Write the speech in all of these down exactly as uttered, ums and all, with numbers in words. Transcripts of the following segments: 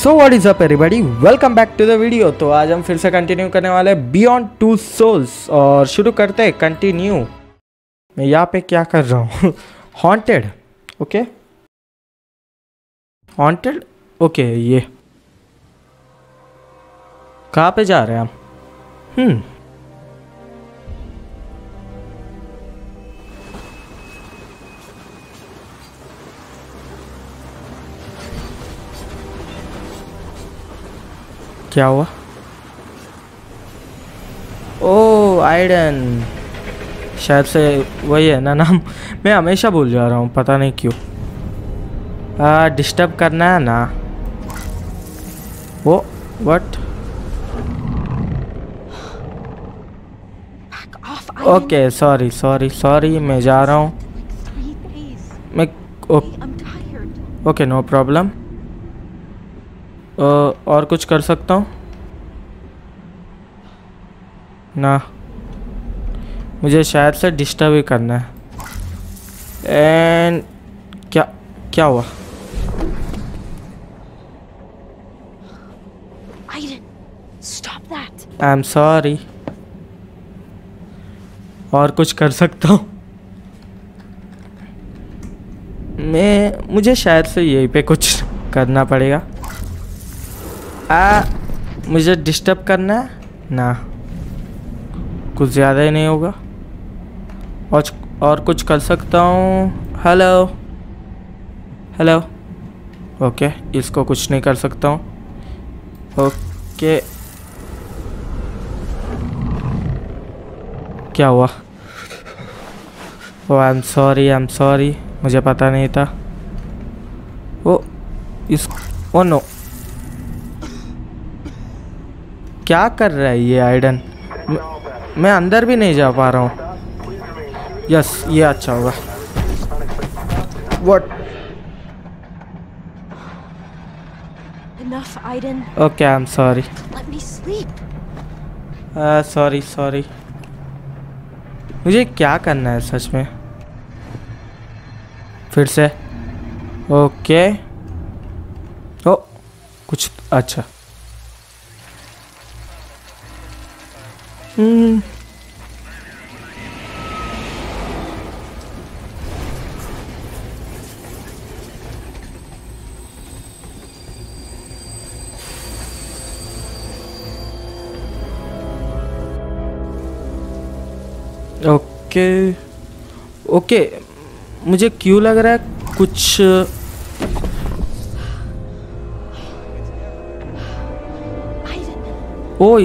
So what is up everybody, welcome back to the video. तो आज हम फिर से कंटिन्यू करने वाले बियॉन्ड टू सोल्स और शुरू करते हैं कंटिन्यू। मैं यहाँ पे क्या कर रहा हूँ? Haunted, okay haunted, okay. ये कहाँ पे जा रहे हैं हम? हम्म क्या हुआ? ओ आइडन, शायद से वही है ना नाम। मैं हमेशा भूल जा रहा हूँ, पता नहीं क्यों। आ डिस्टर्ब करना है ना वो। What? Okay sorry sorry sorry, मैं जा रहा हूँ। मैं ओके, नो प्रॉब्लम। और कुछ कर सकता हूँ ना? मुझे शायद से डिस्टर्ब ही करना है। एंड क्या क्या हुआ? I am sorry. और कुछ कर सकता हूँ मैं? मुझे शायद से यहीं पे कुछ करना पड़ेगा। आ, मुझे डिस्टर्ब करना है ना? कुछ ज़्यादा ही नहीं होगा। और और कुछ कर सकता हूँ। हेलो हेलो, ओके इसको कुछ नहीं कर सकता हूँ। ओके क्या हुआ? Oh I am sorry, I am sorry, मुझे पता नहीं था। ओ इस ओ नो, क्या कर रहा है ये आइडन? मैं अंदर भी नहीं जा पा रहा हूँ। यस ये अच्छा होगा। What? Okay I am sorry, sorry sorry. मुझे क्या करना है सच में? फिर से ओके। ओ कुछ अच्छा। हम्म ओके ओके, मुझे क्यों लग रहा है कुछ। ओए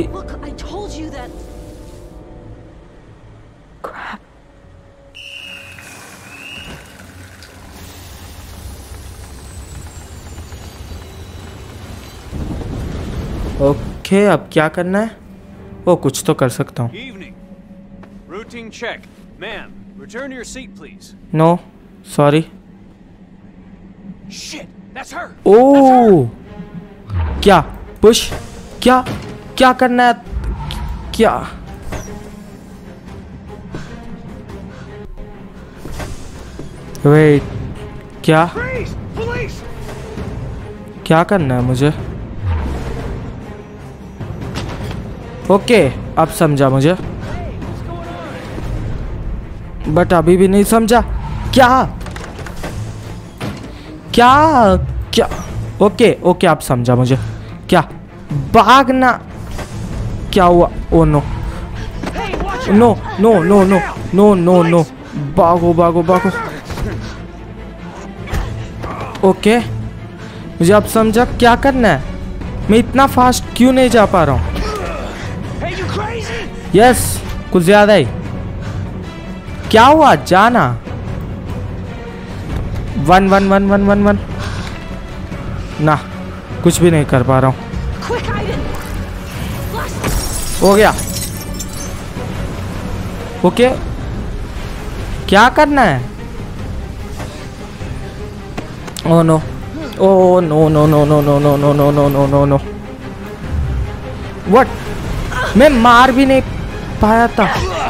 ओके, अब क्या करना है? ओ कुछ तो कर सकता हूँ। Routine check. Ma'am, return to your seat, please. No, sorry. Shit, that's her. Oh, क्या पुश? क्या क्या करना है? क्या वेट, क्या क्या करना है मुझे? ओके अब समझा मुझे, बट अभी भी नहीं समझा। क्या क्या क्या? ओके ओके अब समझा मुझे। क्या भागना? क्या हुआ? Oh no no no no no no no no, भागो भागो भागो। ओके मुझे अब समझा क्या करना है। मैं इतना फास्ट क्यों नहीं जा पा रहा हूँ? यस कुछ ज्यादा ही। क्या हुआ? जाना। One one one one one one ना, कुछ भी नहीं कर पा रहा हूँ। हो गया। ओके क्या करना है? Oh no oh no no no no no no no no no no no no. What? मैं मार भी नहीं पाया था।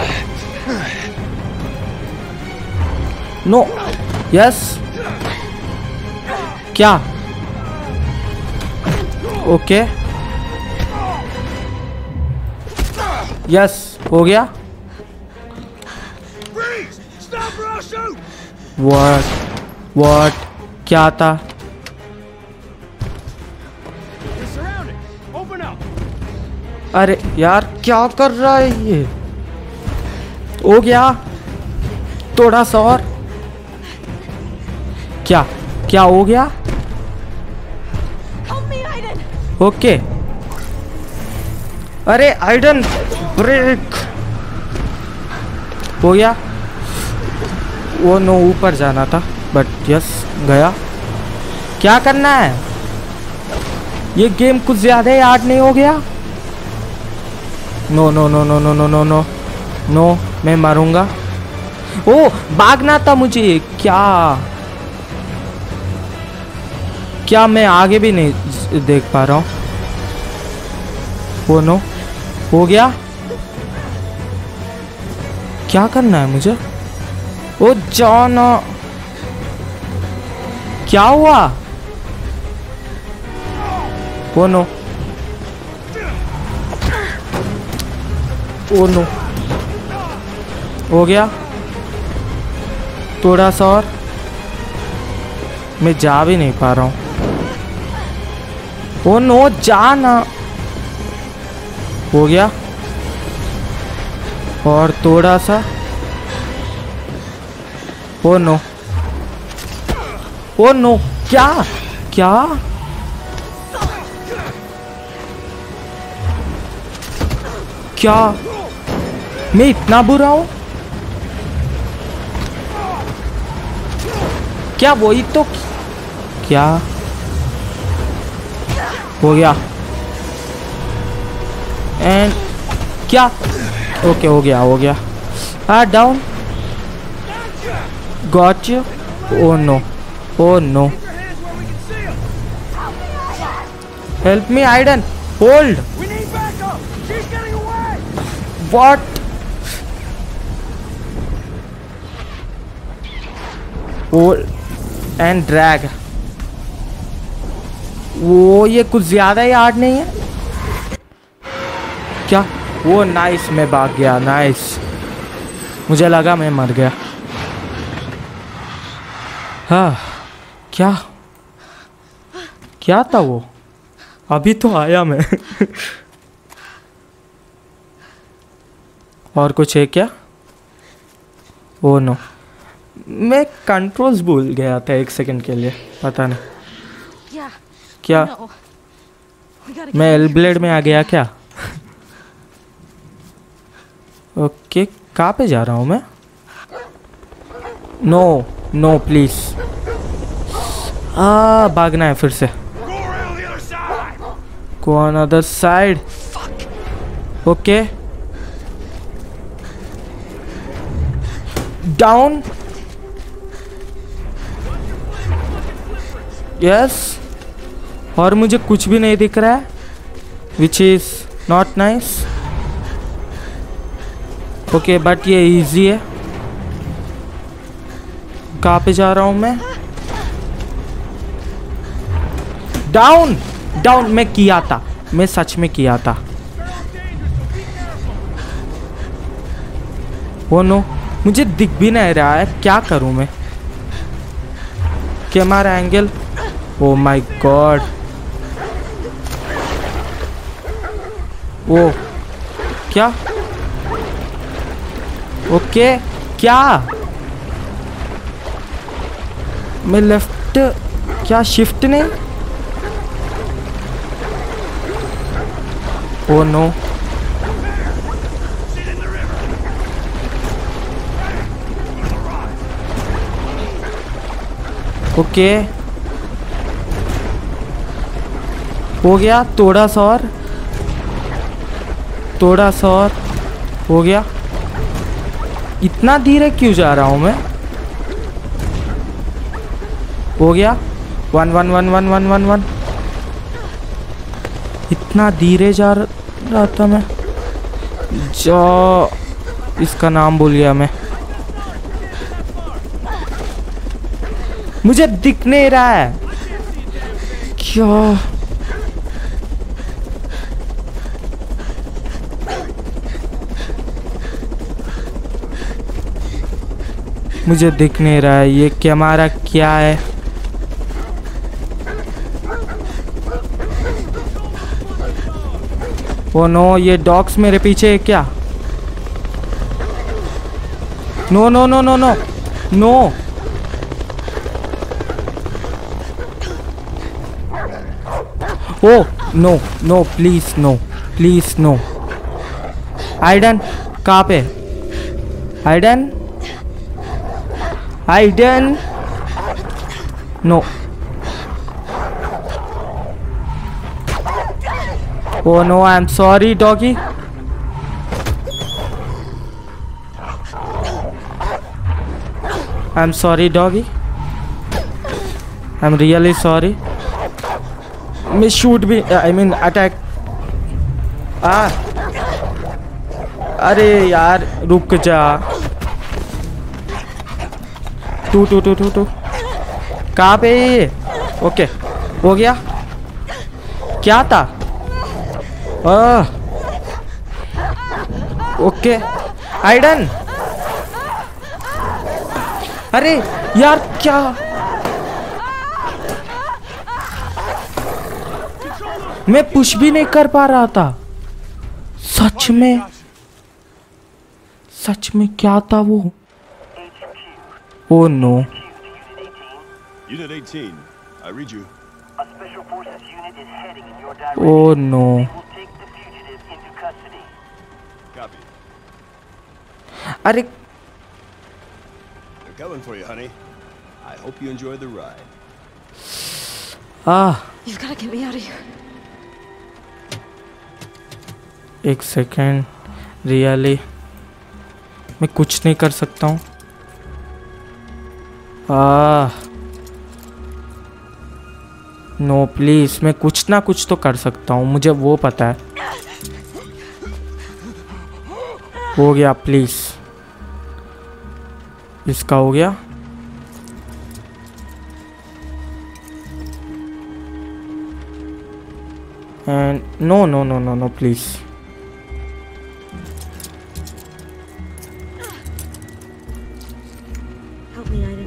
नो यस क्या? ओके यस हो गया। व्हाट व्हाट क्या था? अरे यार क्या कर रहा है ये? हो गया थोड़ा सा और। क्या क्या हो गया? ओके अरे आइडन ब्रेक हो गया। वो नो ऊपर जाना था बट यस गया। क्या करना है? ये गेम कुछ ज्यादा याद नहीं हो गया? No no no no no no no no no मैं मारूंगा। ओ भागना था मुझे। क्या क्या मैं आगे भी नहीं देख पा रहा हूँ? वो नो हो गया। क्या करना है मुझे? ओ जॉन क्या हुआ? वो नो ओ नो हो गया थोड़ा सा और। मैं जा भी नहीं पा रहा हूँ। ओ नो जाना हो गया और थोड़ा सा। ओ नो ओ नो क्या क्या क्या मैं इतना बुरा हूं क्या? वही तो क्या हो गया एंड क्या? ओके हो गया हो गया। हाँ down got you. Oh no oh no help me Aiden hold what? Hold and drag. वो ये कुछ ज्यादा ही हार्ड नहीं है क्या? वो नाइस मैं भाग गया। नाइस मुझे लगा मैं मर गया। हाँ क्या क्या था वो? अभी तो आया मैं और कुछ है क्या? ओ नो मैं कंट्रोल्स भूल गया था एक सेकंड के लिए। पता नहीं क्या मैं एल ब्लेड में आ गया क्या? ओके कहाँ पे जा रहा हूँ मैं? No no please. आ भागना है फिर से। Go on other side. Okay down yes और मुझे कुछ भी नहीं दिख रहा है which is not nice. Okay but ये इजी है। कहाँ पे जा रहा हूँ मैं? डाउन डाउन मैं किया था। मैं सच में किया था। ओ नो मुझे दिख भी नहीं रहा है। क्या करूँ मैं? Camera angle. Oh my god oh क्या? ओके क्या मैं लेफ्ट क्या शिफ्ट नहीं? ओ नो ओके हो गया थोड़ा सा और थोड़ा सा और हो गया। इतना धीरे क्यों जा रहा हूँ मैं? हो गया one one one one one one one. इतना धीरे जा रहा था मैं जो इसका नाम भूल गया मैं। मुझे दिख नहीं रहा है क्या? मुझे दिख नहीं रहा है ये कैमरा क्या है। ओ नो, ये डॉग्स मेरे पीछे है क्या? No no no no no no. Oh no no, please no, please no. Aiden कहाँ पे? Aiden, Aiden, no. Oh no, I'm sorry, doggy. I'm sorry, doggy. I'm really sorry. Me shoot भी, I mean attack. Ah. अरे यार रुक जा। Two two two two two. कहाँ पे ये? ओके, हो गया। क्या था? आह, ओके। आइडन, अरे यार क्या? मैं पुश भी नहीं कर पा रहा था। सच में, सच में क्या था वो? Oh no. Unit eighteen, I read you. A special forces unit is heading in your direction. Oh no. They will take the fugitive into custody. Copy. अरे They're coming for you, honey. I hope you enjoy the ride. Ah, You've got to get me out of here. एक second, really मैं कुछ नहीं कर सकता हूँ। आह no please, मैं कुछ ना कुछ तो कर सकता हूँ, मुझे वो पता है। हो गया, प्लीज। इसका हो गया। And no no no no no please. Help me, Aiden.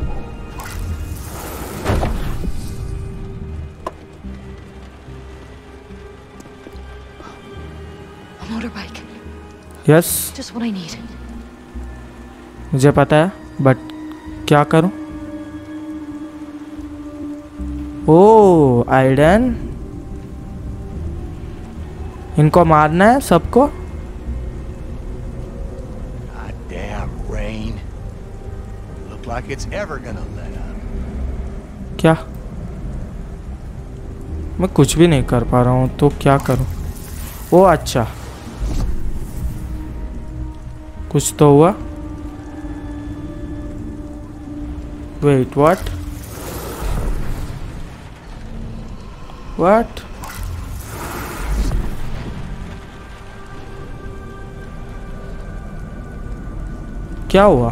A motorbike. Yes, Just what I need. मुझे पता है, बट क्या करूं? ओ आइडन, इनको मारना है सबको। God damn rain. Look like it's ever gonna let up. क्या? मैं कुछ भी नहीं कर पा रहा हूँ, तो क्या करूँ? ओ अच्छा, कुछ तो हुआ। Wait, what? व्हाट? क्या हुआ?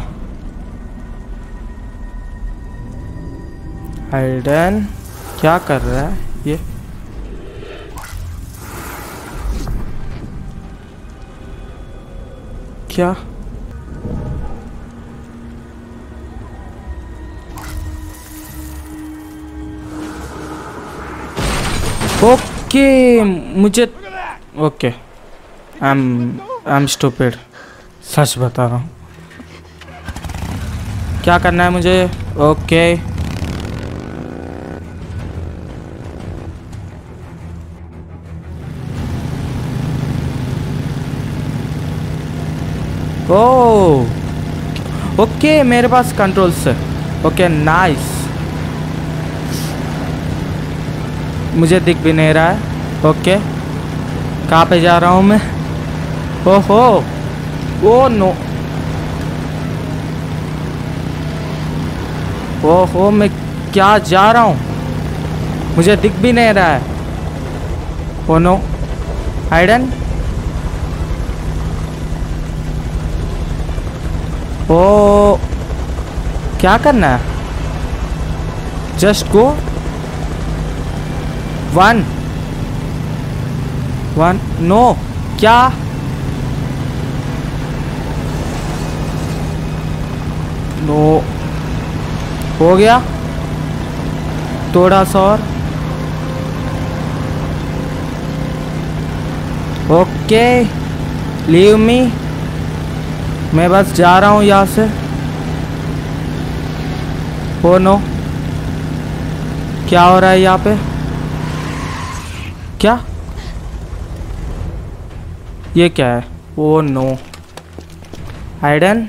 आइडन क्या कर रहा है ये? क्या? ओके, मुझे okay, I am I am stupid, सच बता रहा हूँ। क्या करना है मुझे? ओके, ओह ओके, मेरे पास कंट्रोल्स है। ओके नाइस, मुझे दिख भी नहीं रहा है। ओके, कहाँ पे जा रहा हूँ मैं? ओहो, ओ नो, ओहो, मैं क्या जा रहा हूँ? मुझे दिख भी नहीं रहा है। ओ नो, आइडन, ओ क्या करना है? Just go. One one no, क्या? नो हो गया थोड़ा सा और। ओके लीव मी, मैं बस जा रहा हूँ यहाँ से। ओ नो क्या हो रहा है यहाँ पे? क्या ये क्या है? Oh no Aiden.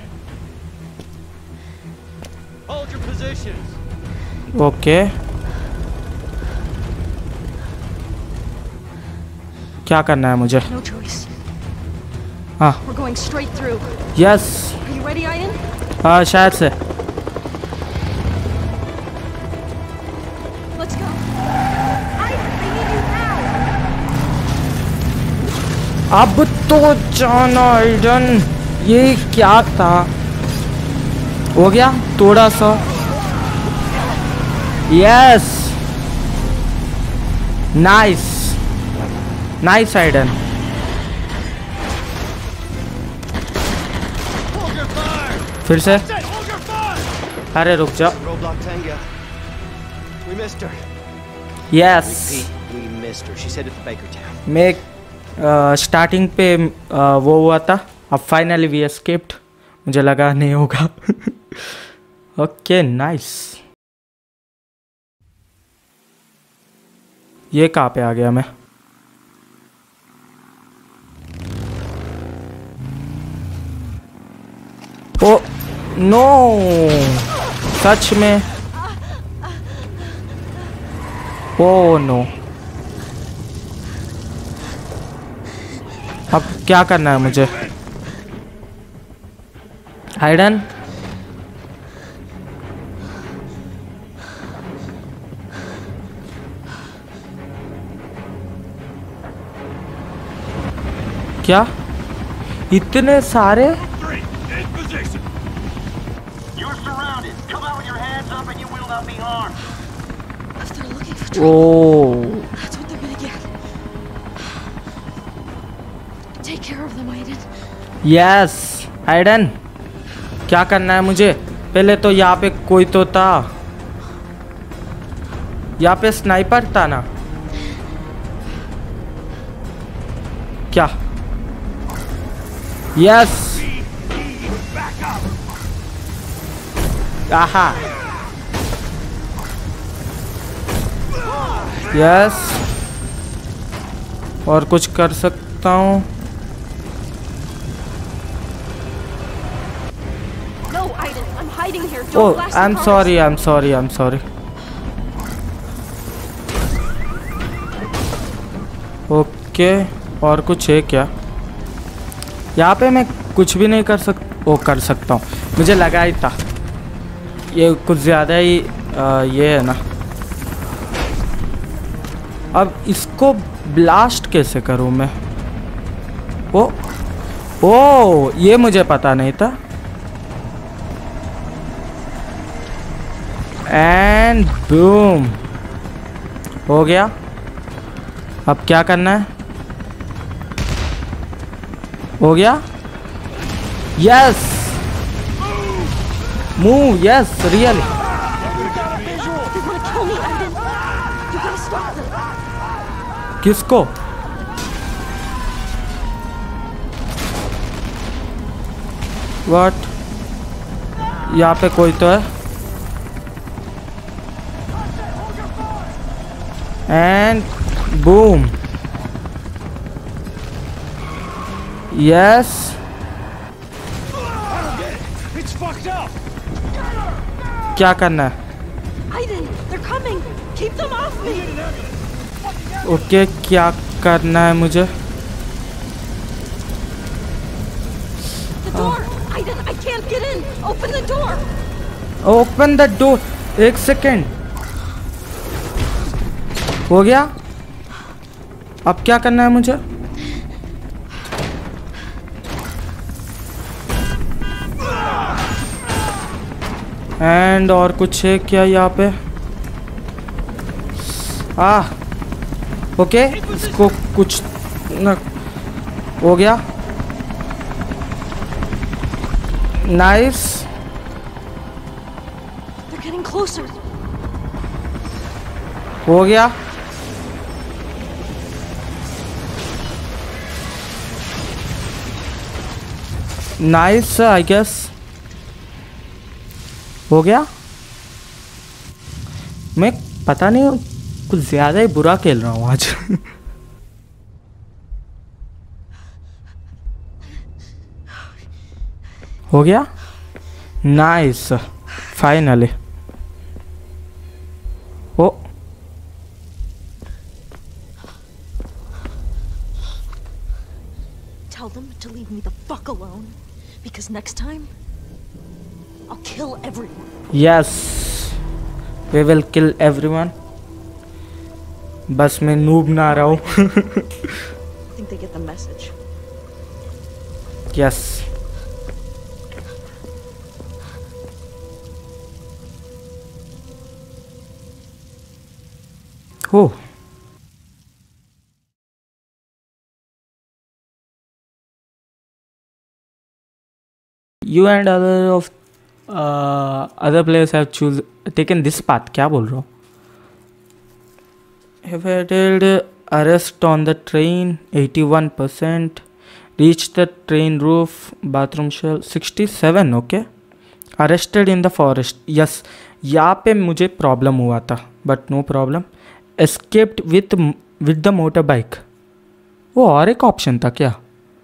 Hold your positions. Okay क्या करना है मुझे? No choice. हाँ We're going straight through. Yes Are you ready, Aiden? हाँ शायद से। Let's go. Aiden, I need you now. अब तो जाना आइडन। ये क्या था? हो गया थोड़ा सा। Yes nice nice Aiden. फिर से अरे रुक जा। Roadblock Tango. We missed her. Yes Repeat, we missed her. She's headed for Baker Town. मैं स्टार्टिंग पे आ, वो हुआ था, अब फाइनली वी एस्केप्ड। मुझे लगा नहीं होगा। Okay nice. ये कहाँ पे आ गया मैं? ओ नो सच में? ओ नो अब क्या करना है मुझे? हाइडन क्या इतने सारे? In position. You're surrounded. Come out with your hands up and you will not be harmed. If they're looking for trouble, oh that's what they're gonna get. Take care of them, Aiden. Yes Aiden क्या करना है मुझे? पहले तो यहाँ पे कोई तो था, यहाँ पे स्नाइपर था ना? क्या? यस आहा यस और कुछ कर सकता हूँ? No, Aiden, I'm hiding here. Oh, Don't blast the I'm cars. sorry, I'm sorry, I'm sorry. Okay और कुछ है क्या? यहाँ पे मैं कुछ भी नहीं कर सक वो कर सकता हूँ, मुझे लगा ही था। ये कुछ ज़्यादा ही आ, ये है ना। अब इसको ब्लास्ट कैसे करूँ मैं? ओ ओ ये मुझे पता नहीं था। एंड बूम हो गया। अब क्या करना है? हो गया। Yes move yes real. They want to kill me, Aiden. You gotta stop them. किसको? व्हाट? यहाँ पे कोई तो है। And boom yes It's fucked up. क्या करना है? Aiden, they're coming. Keep them off me. Okay क्या करना है मुझे? The door. Aiden, I can't get in. Open the door. Open the door. एक सेकेंड हो गया। अब क्या करना है मुझे? एंड और कुछ है क्या यहाँ पे? आ ओके इसको कुछ न हो गया। Nice closer. हो गया। Nice I guess. हो गया। मैं पता नहीं कुछ ज्यादा ही बुरा खेल रहा हूँ आज। हो गया। Nice finally. Oh Tell them to leave me the fuck alone, because next time I'll kill everyone. Yes we will kill everyone. बस मैं नूब ना रहा हूँ। I think they get the message. Yes हो। You and other of uh, other players have choose taken this path. क्या बोल रहा हूँ? Evaded arrest on the train eighty-one percent. Reached the train roof. Bathroom shell sixty-seven. Okay. Arrested in the forest. Yes. यहाँ पे मुझे problem हुआ था but no problem. Escaped with with the motorbike. वो और एक ऑप्शन था क्या?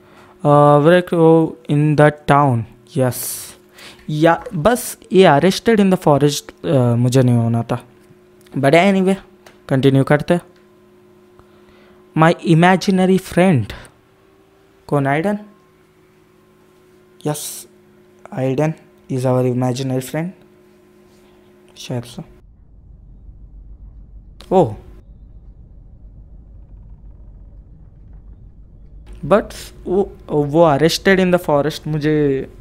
In the town. यस या बस ये अरेस्टेड इन द फॉरेस्ट मुझे नहीं होना था बट एनीवे कंटिन्यू करते। माई इमेजिनरी फ्रेंड कौन? Aiden. Yes Aiden is our imaginary friend शायद से। ओह बट वो वो अरेस्टेड इन द फॉरेस्ट मुझे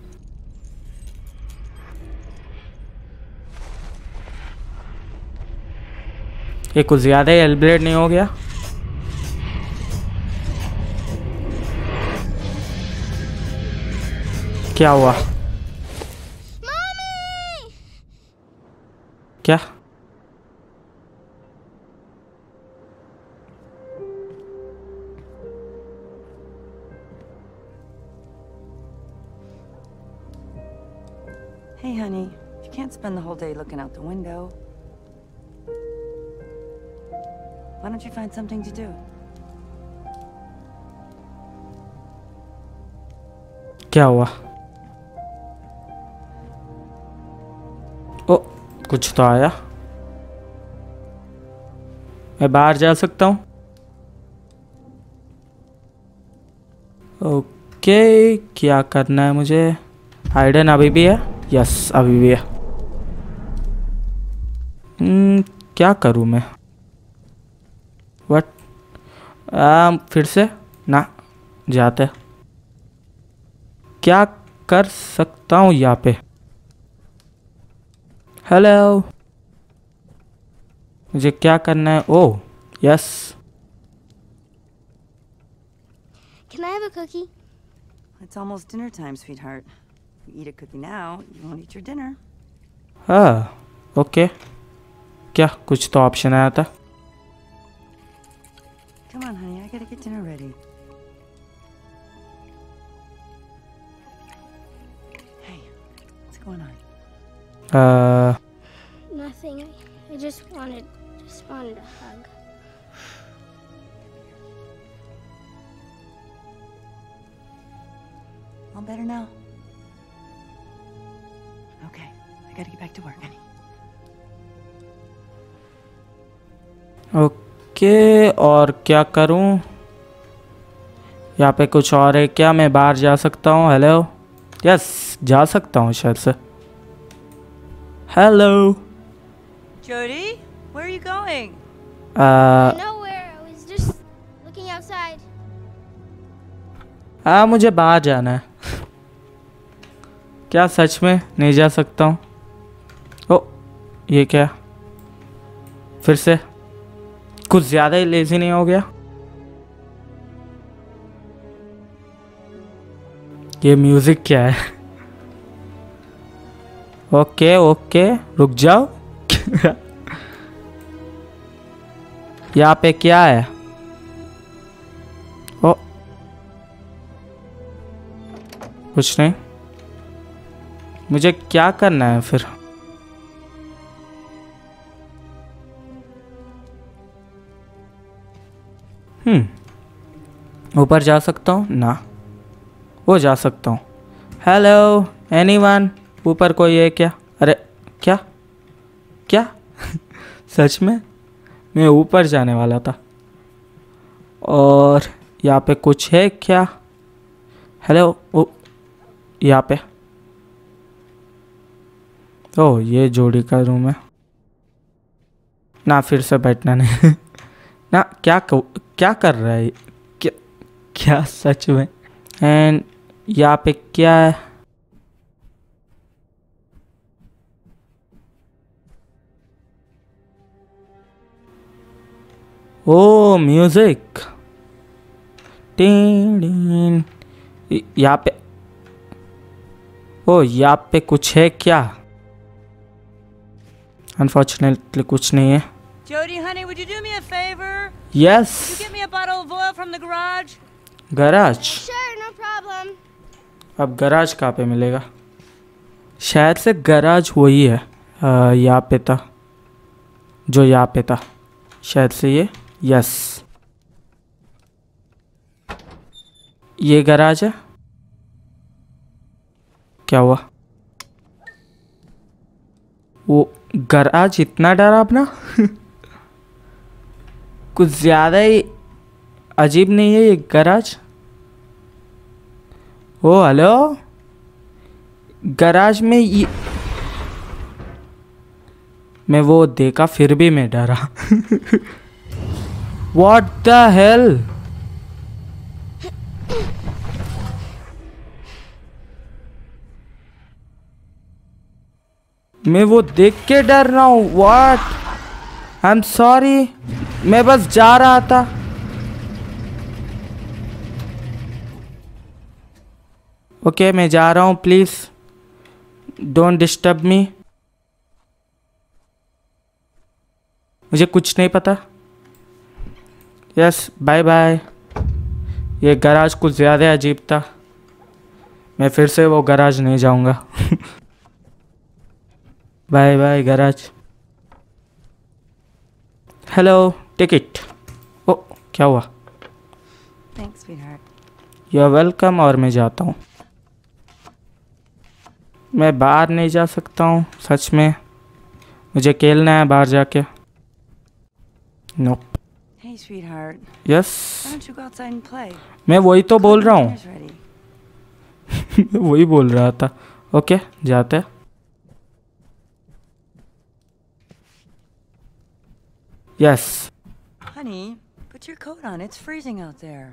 ये कुछ ज़्यादा ही एलब्लेड नहीं हो गया? क्या हुआ? Mommy! क्या? Hey, honey. You can't spend the whole day looking out the window. Why don't you find something to do? क्या हुआ? ओ कुछ तो आया। मैं बाहर जा सकता हूँ? ओके क्या करना है मुझे? आइडन अभी भी है? यस अभी भी है। hmm, क्या करूँ मैं? वट फिर से ना जाते। क्या कर सकता हूँ यहाँ पे? हेलो मुझे क्या करना है? Oh yes. Can I have a cookie? It's almost dinner time, sweetheart. If you eat a cookie now, you won't eat your dinner. हाँ ओके। क्या कुछ तो ऑप्शन आया था? Come on, honey. I gotta get dinner ready. Hey, what's going on? Uh. Nothing. I, I just wanted, just wanted a hug. All better now? Okay, I gotta get back to work, honey. Okay और क्या करूं? यहाँ पे कुछ और है क्या? मैं बाहर जा सकता हूँ? हेलो यस जा सकता हूँ शायद से। Hello Jody, where are you going? uh, Nowhere. I was just looking outside. हाँ मुझे बाहर जाना है। क्या सच में नहीं जा सकता हूँ? ओ ये क्या? फिर से कुछ ज़्यादा ही लेजी नहीं हो गया? ये म्यूज़िक क्या है? ओके ओके रुक जाओ यहाँ पे क्या है? ओ कुछ नहीं। मुझे क्या करना है फिर? हम्म ऊपर जा सकता हूँ ना? वो जा सकता हूँ। हेलो एनीवन, ऊपर कोई है क्या? अरे क्या क्या सच में मैं ऊपर जाने वाला था। और यहाँ पे कुछ है क्या? हेलो, ओ यहाँ पे, ओ ये जोड़ी का रूम है ना। फिर से बैठना नहीं ना। क्या क्या कर रहा है? क्या क्या सच में? एंड यहाँ पे क्या है? ओ म्यूजिक। टीन यहाँ पे, ओ यहाँ पे कुछ है क्या? अनफॉर्चुनेटली कुछ नहीं है। Jody, honey, would you do me a favor? Yes. Could you get me a bottle of oil from the garage? Garage? Sure, no problem. अब गराज कहाँ पे मिलेगा? शायद से गराज वही है यहाँ पे था, जो यहाँ पे था शायद से ये। यस, ये गराज है। क्या हुआ? वो गराज इतना डरावना कुछ ज़्यादा ही अजीब नहीं है ये गराज? ओ हेलो, गराज में ये मैं वो देखा फिर भी मैं डरा व्हाट द हेल? मैं वो देख के डर रहा हूँ। व्हाट? आई एम सॉरी, मैं बस जा रहा था। ओके okay, मैं जा रहा हूँ, प्लीज डोंट डिस्टर्ब मी। मुझे कुछ नहीं पता। Yes bye bye. ये गराज कुछ ज़्यादा अजीब था, मैं फिर से वो गराज नहीं जाऊँगा bye bye garage. Hello ticket. Oh क्या हुआ? Thanks, sweetheart. You are welcome. और मैं जाता हूँ। मैं बाहर नहीं जा सकता हूँ सच में, मुझे खेलना है बाहर जाके। Nope. Hey, sweetheart. Yes, Why don't you go outside and play? मैं वही तो बोल रहा हूँ Dinner's ready. मैं वही बोल रहा था। ओके जाते हैं। Yes. Honey, put your coat on. It's freezing out there.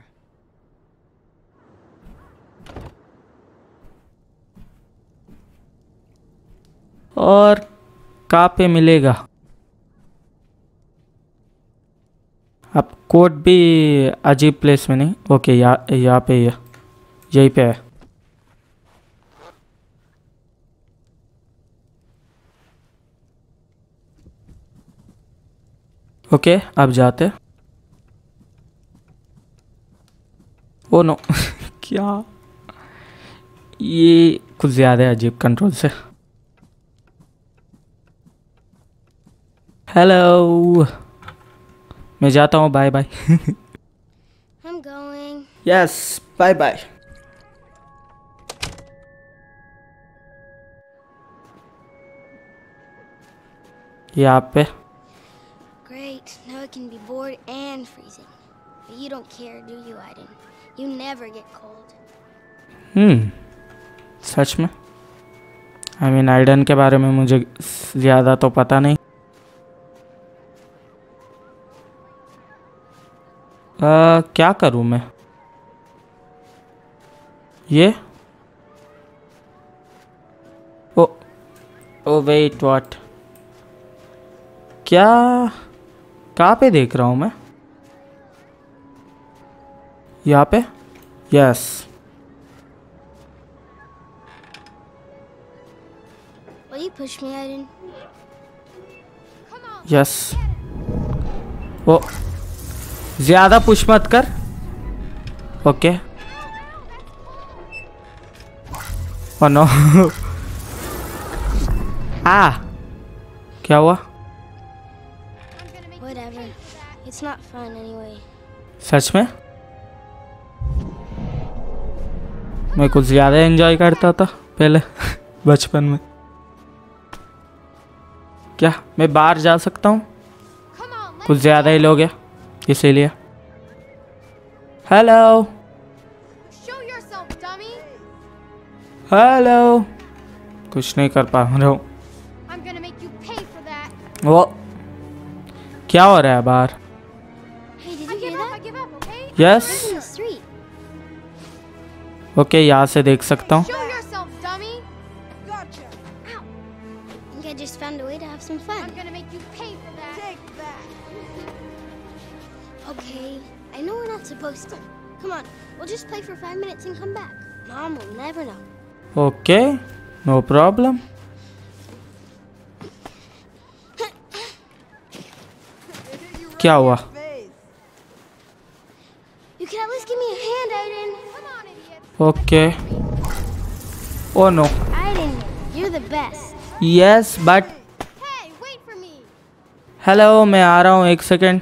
और कहाँ पे मिलेगा? अब कोट भी अजीब प्लेस में नहीं। ओके यहाँ यहाँ पे है, यहीं पे है। ओके अब जाते। ओ नो क्या? ये कुछ ज़्यादा अजीब कंट्रोल से। हेलो, मैं जाता हूँ। Bye bye. I'm going. Yes bye bye. यहाँ पे Great. Now I can be bored and freezing. But you don't care, do you, Aiden? You never get cold. हम्म सच में? आई मीन आइडन के बारे में मुझे ज़्यादा तो पता नहीं। आ, क्या करूँ मैं? ये ओ ओ वेट व्हाट? क्या कहाँ पे देख रहा हूँ मैं? यहाँ पे? Yes. Will you push me, Aiden? Yes. वो ज्यादा पुश मत कर। ओके। Oh no. आ क्या हुआ? Whatever. It's not fun anyway. सच में मैं कुछ ज्यादा एंजॉय करता था पहले बचपन में। क्या मैं बाहर जा सकता हूँ? कुछ ज्यादा ही लोग हैं इसीलिए। Hello hello. कुछ नहीं कर पा रहा हूँ। वो क्या हो रहा है बाहर? यस ओके यहाँ से देख सकता हूँ। I just found a way to have some fun. I'm gonna make you pay for that. Take that. Okay, I know we're not supposed to. Come on, we'll just play for five minutes and come back. Mom will never know. Okay, no problem. क्या हुआ? You can at least give me a hand, Aiden. Come on, idiot. Okay. Oh no. Aiden, you're the best. Yes, but. Hey, wait for me. Hello मैं आ रहा हूँ एक second.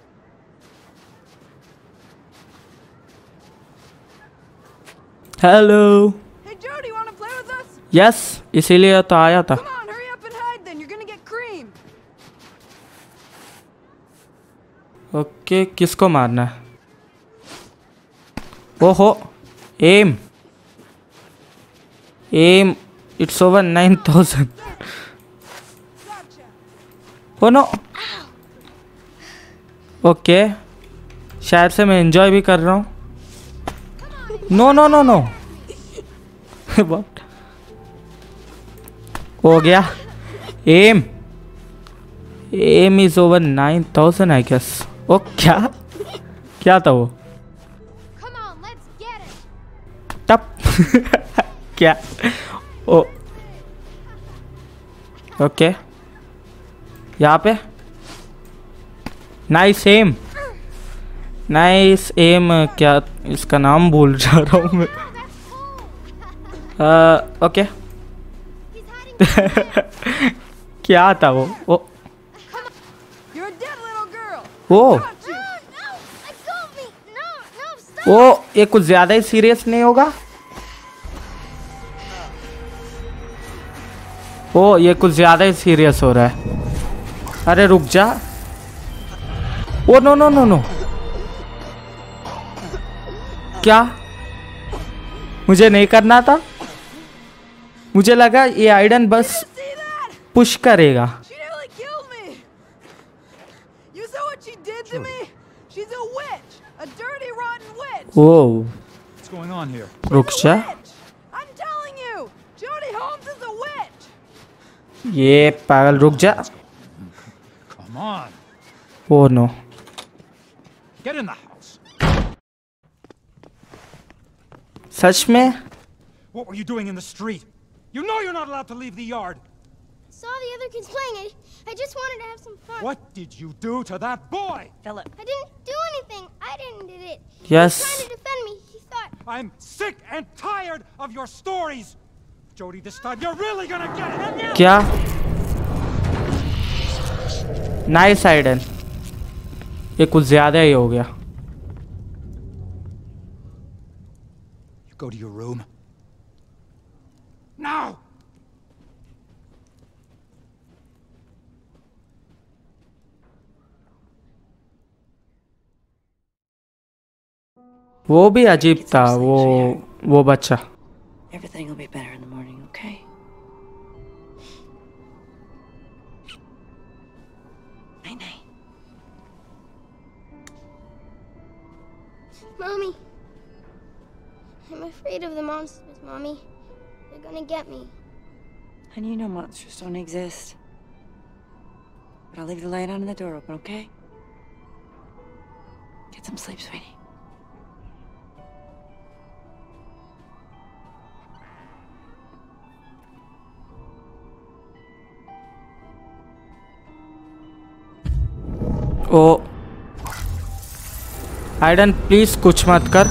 Hello. Hey Jody, want to play with us? Yes इसीलिए तो आया था। Come on, hurry up and hide then. You're gonna get cream. Okay किसको मारना है? ओहो um um it's over nine thousand. Oh no. Okay शायद से मैं एंजॉय भी कर रहा हूँ। No no no no. What हो गया? Um um is over nine thousand I guess. Oh क्या क्या था वो? टप। क्या? ओ ओके यहाँ पे नाइस एम नाइस एम। क्या इसका नाम भूल जा रहा हूँ मैं। uh, okay. क्या था वो? ओ ओ ओ ये कुछ ज्यादा ही सीरियस नहीं होगा? ओ ये कुछ ज्यादा ही सीरियस हो रहा है। अरे रुक जा। Oh no no no no. क्या? मुझे नहीं करना था। मुझे लगा ये आइडन बस पुश करेगा। ओ रुक जा। ये पागल रुक जा। Oh no. सच में? What were you doing in the street? You know you're not allowed to leave the yard. Saw the other kids playing it. I just wanted to have some fun. What did you do to that boy? Philip. I didn't do anything. I didn't did it. Yes. He was trying to defend me. He thought. I'm sick and tired of your stories. Jody, this time you're really gonna get it. Now. क्या? Nice Aiden. ये कुछ ज्यादा ही हो गया। You go to your room. Now. वो भी अजीब था वो वो बच्चा। Everything will be better in the morning, okay? Night night. Mommy. I'm afraid of the monsters, Mommy. They're gonna get me. Honey, you know monsters don't exist. But I'll leave the light on and the door open, okay? Get some sleep, sweetie. Oh Aiden please कुछ मत कर।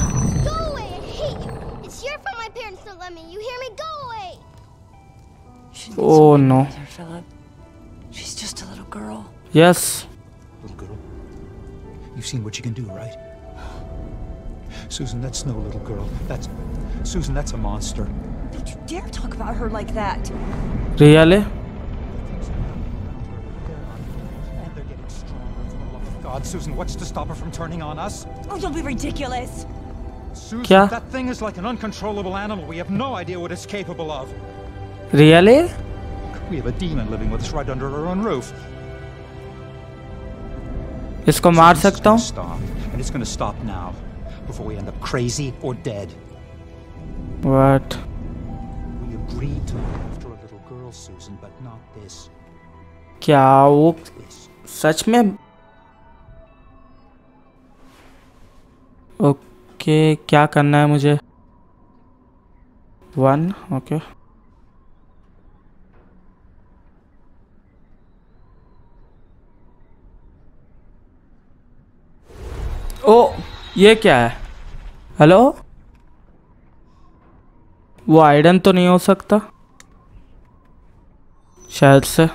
Oh no. She's just a little girl. Yes. Little girl. You've seen what you can do, right? Susan, that's no little girl. That's Susan, that's a monster. Don't you dare talk about her like that. Really? And they're getting stronger, for the love of God. Susan, what's to stop her from turning on us? Oh, don't be ridiculous. Susan, Kya? that thing is like an uncontrollable animal. We have no idea what it's capable of. Really? We have a demon living with us right under our own roof. इसको मार सकता हूँ? Stop, and it's going to stop now, before we end up crazy or dead. What? We agreed to look after a little girl, Susan, but not this. क्या वो सच में? Okay, क्या करना है मुझे? One, okay. ओ ये क्या है? हेलो? वो आइडन तो नहीं हो सकता शायद से।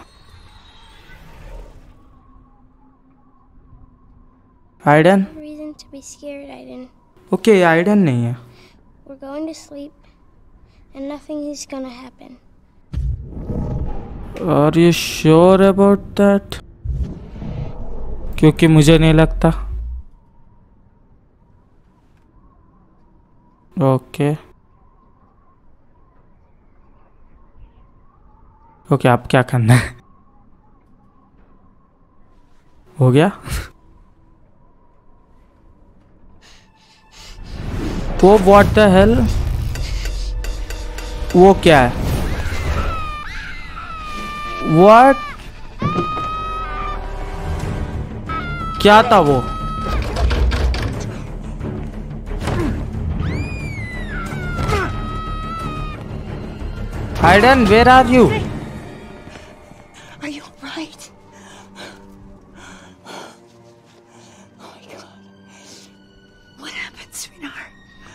Aiden? Reason to be scared, Aiden. Okay Aiden नहीं है। We're going to sleep, and nothing is gonna happen. Are you sure about that? क्योंकि मुझे नहीं लगता। ओके ओके आप क्या करना है? हो गया? वो व्हाट द हेल? वो क्या है? व्हाट? क्या था वो? Aiden, where are you? Are you alright? Oh my God. What happened, sweetheart?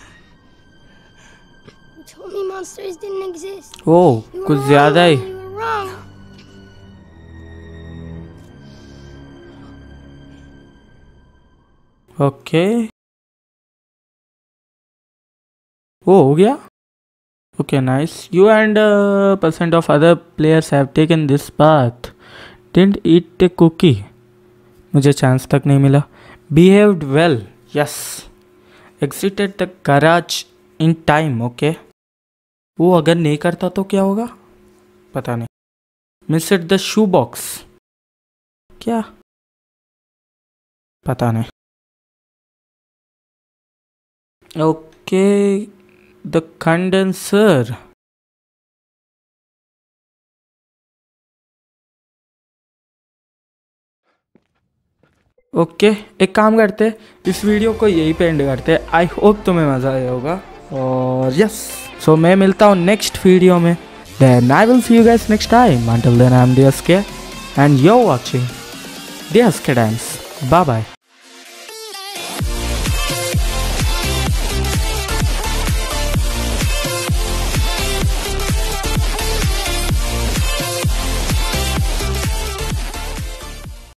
You told me monsters didn't exist. Oh, कुछ ज़्यादा ही। You were wrong. Okay. वो हो गया? Okay, nice. You and uh, percent of other players have taken this path. Didn't eat a cookie. मुझे chance तक नहीं मिला. Behaved well. Yes. Exited the garage in time. Okay. वो अगर नहीं करता तो क्या होगा? पता नहीं. Missed the shoe box. क्या? पता नहीं. Okay. The condenser. Okay okay, एक काम करते, इस वीडियो को यही पे एंड करते। आई होप तुम्हें मज़ा आया होगा और यस सो मैं मिलता हूँ नेक्स्ट वीडियो में। Then I will see you guys next time. Until then I am D S K and you are watching D S K dance. Bye bye.